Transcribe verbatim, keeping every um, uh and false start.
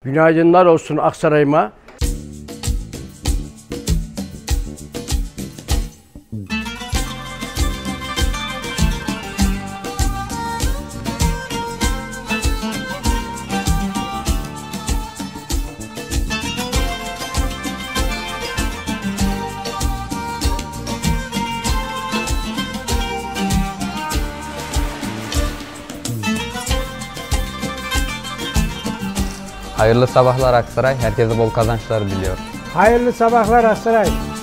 Günaydınlar olsun Aksaray'ıma. Hayırlı sabahlar Aksaray. Herkese bol kazançlar diliyorum. Hayırlı sabahlar Aksaray.